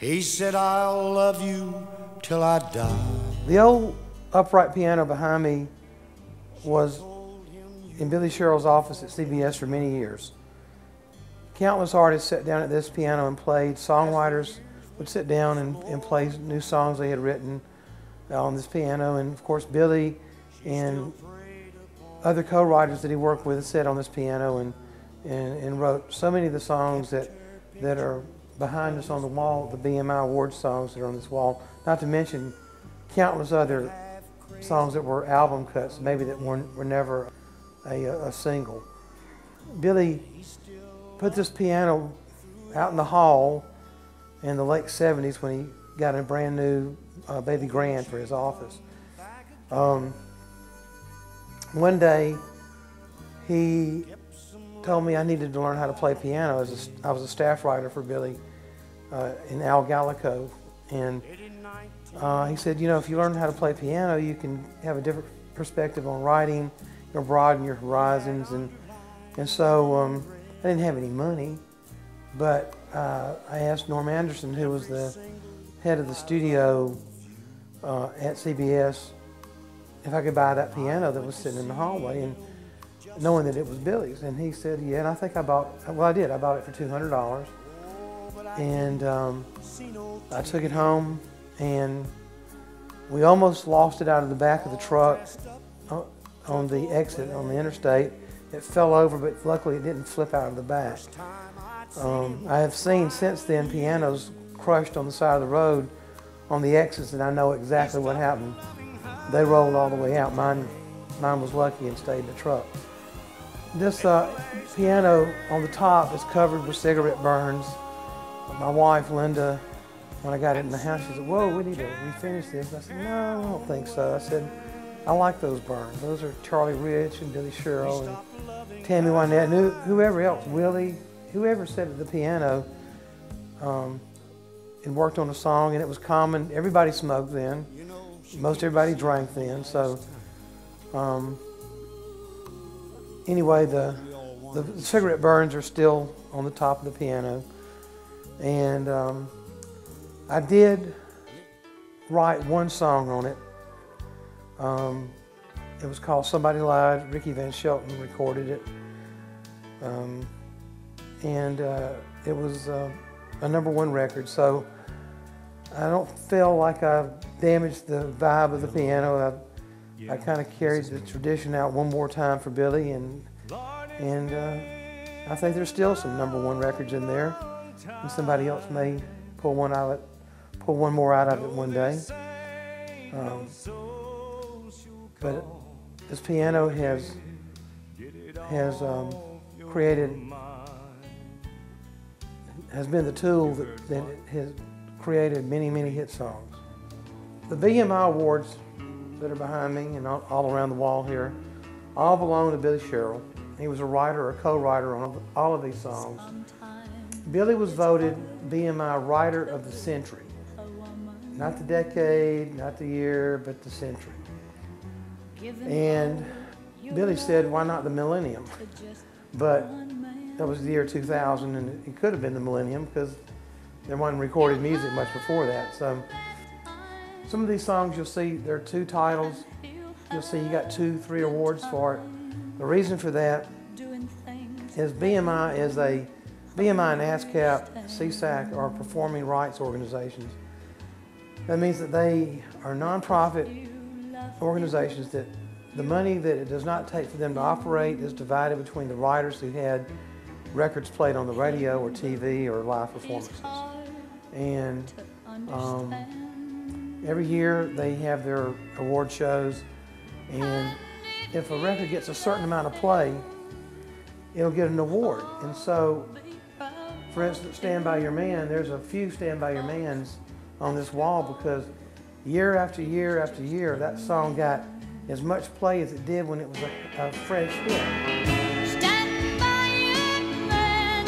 He said, I'll love you till I die. The old upright piano behind me was in Billy Sherrill's office at CBS for many years. Countless artists sat down at this piano and played. Songwriters would sit down and play new songs they had written on this piano. And of course, Billy and other co-writers that he worked with sat on this piano and wrote so many of the songs that are behind us on the wall, the BMI Awards songs that are on this wall, not to mention countless other songs that were album cuts, maybe that were never a single. Billy put this piano out in the hall in the late 70s when he got a brand new baby grand for his office. One day he told me I needed to learn how to play piano. I was a staff writer for Billy in Al Gallico, and he said, you know, if you learn how to play piano, you can have a different perspective on writing, you'll broaden your horizons. And so I didn't have any money, but I asked Norm Anderson, who was the head of the studio at CBS, if I could buy that piano that was sitting in the hallway, and knowing that it was Billy's. And he said, yeah, and I think I bought it for $200. And I took it home, and we almost lost it out of the back of the truck on the exit on the interstate. It fell over, but luckily it didn't flip out of the back. I have seen since then pianos crushed on the side of the road on the exits, and I know exactly what happened. They rolled all the way out. Mine was lucky and stayed in the truck. This piano on the top is covered with cigarette burns. My wife, Linda, when I got it in the house, she said, whoa, we need to refinish this. And I said, no, I don't think so. I said, I like those burns. Those are Charlie Rich and Billy Sherrill and Tammy Wynette and whoever else, Willie, whoever sat at the piano and worked on a song. And it was common. Everybody smoked then. Most everybody drank then. So anyway, the cigarette burns are still on the top of the piano. And I did write one song on it. It was called Somebody Lied. Ricky Van Shelton recorded it. And it was a #1 record. So I don't feel like I damaged the vibe of the piano. I kind of carried the tradition out one more time for Billy, and I think there's still some #1 records in there, and somebody else may pull one more out of it one day. But this piano has been the tool that has created many, many hit songs. The BMI Awards that are behind me and all around the wall here all belong to Billy Sherrill. He was a writer or co-writer on all of these songs. Billy was voted BMI Writer of the Century. Not the decade, not the year, but the century. And Billy said, why not the millennium? But that was the year 2000, and it could have been the millennium because there wasn't recorded music much before that. So some of these songs you'll see, there are 2 titles. You'll see you got 2, 3 awards for it. The reason for that is BMI and ASCAP, CSAC are performing rights organizations. That means that they are nonprofit organizations that the money that it does not take for them to operate is divided between the writers who had records played on the radio or TV or live performances. And every year they have their award shows, and if a record gets a certain amount of play, it'll get an award. And so, for instance, Stand By Your Man, there's a few Stand By Your Mans on this wall because year after year after year, that song got as much play as it did when it was a fresh hit. Stand by your man.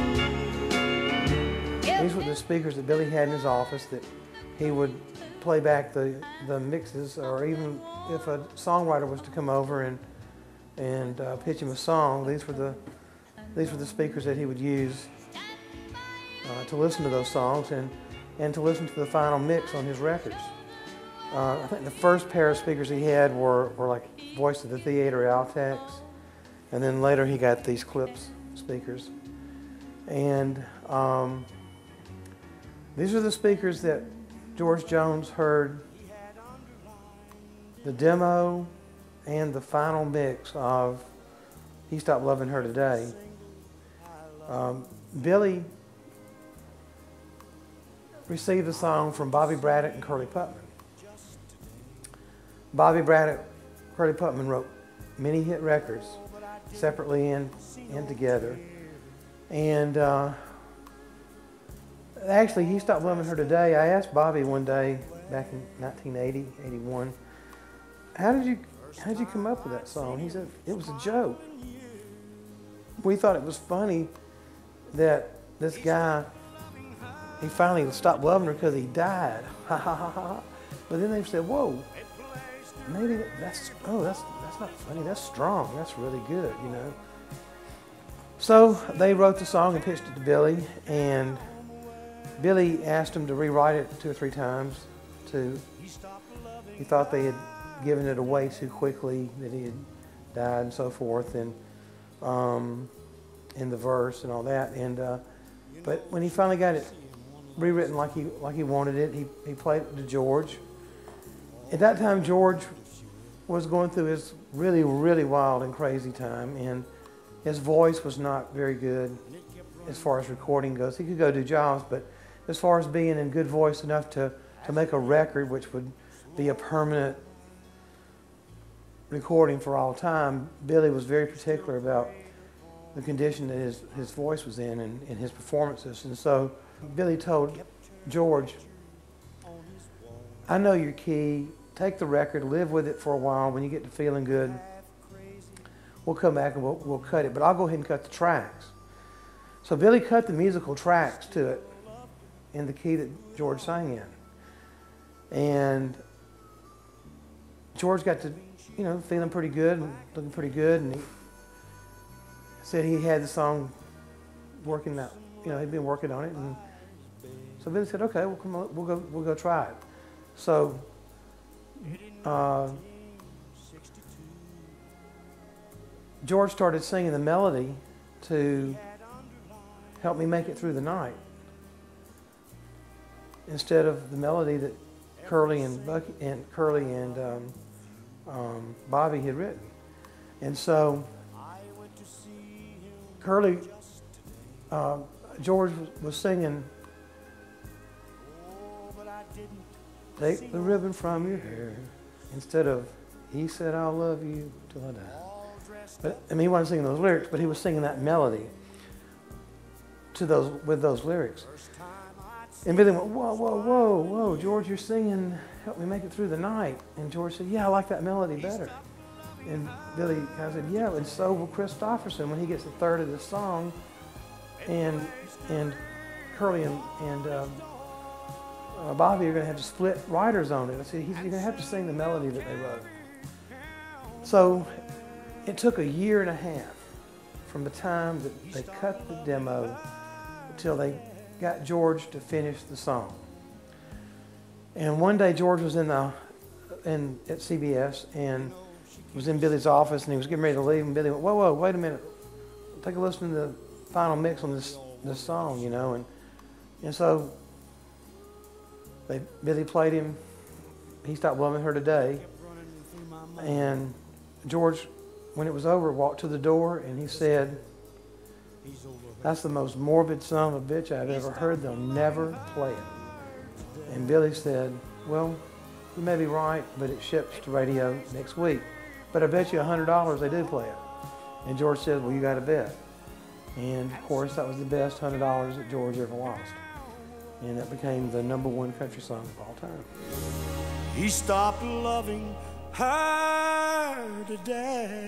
These were the speakers that Billy had in his office that he would play back the mixes, or even if a songwriter was to come over and pitch him a song, these were the speakers that he would use to listen to those songs. And and to listen to the final mix on his records. I think the first pair of speakers he had were like Voice of the Theater Altex, and then later he got these Klipsch speakers. And these are the speakers that George Jones heard the demo and the final mix of He Stopped Loving Her Today. Billy received the song from Bobby Braddock and Curly Putman. Bobby Braddock, Curly Putman wrote many hit records, separately and together. And actually, He Stopped Loving Her Today. I asked Bobby one day back in 1980, 81, how did you come up with that song? He said, it was a joke. We thought it was funny that this guy, he finally stopped loving her because he died. Ha ha ha ha. But then they said, whoa, maybe that's not funny, that's strong, that's really good, you know. So they wrote the song and pitched it to Billy, and Billy asked him to rewrite it 2 or 3 times. He thought they had given it away too quickly, that he had died and so forth, and in the verse and all that. And but when he finally got it rewritten like he wanted it, he played it to George. At that time, George was going through his really, really wild and crazy time, and his voice was not very good as far as recording goes. He could go do jobs, but as far as being in good voice enough to make a record which would be a permanent recording for all time, Billy was very particular about the condition that his voice was in and his performances. And so Billy told George, I know your key, take the record, live with it for a while. When you get to feeling good, we'll come back and we'll cut it, but I'll go ahead and cut the tracks. So Billy cut the musical tracks to it in the key that George sang in. And George got to, feeling pretty good and looking pretty good, and he said he had the song working out, he'd been working on it, and so Billy said, okay, well, come on, we'll go try it. So George started singing the melody to Help Me Make It Through the Night instead of the melody that Curly and Bobby had written. And so George was singing, take the ribbon from your hair, instead of, he said, I'll love you till I die. But, he wasn't singing those lyrics, but he was singing that melody with those lyrics. And Billy went, whoa, whoa, whoa, whoa, George, you're singing Help Me Make It Through the Night. And George said, yeah, I like that melody better. And Billy kind of said, yeah, and so will Christopherson when he gets a third of the song. And Curly and Bobby are going to have to split writers on it. I said, you're going to have to sing the melody that they wrote. So it took 1.5 years from the time that they cut the demo until they got George to finish the song. And one day George was at CBS and was in Billy's office, and he was getting ready to leave, and Billy went, whoa, wait a minute, take a listen to the final mix on this song, and so Billy played him He Stopped Loving Her Today, and George, when it was over, walked to the door and he said, that's the most morbid son of a bitch I've ever heard. They'll never play it. And Billy said, well, you may be right, but it ships to radio next week. But I bet you $100 they do play it. And George said, well, you got to bet. And of course, that was the best $100 that George ever lost. And that became the #1 country song of all time. He stopped loving her today.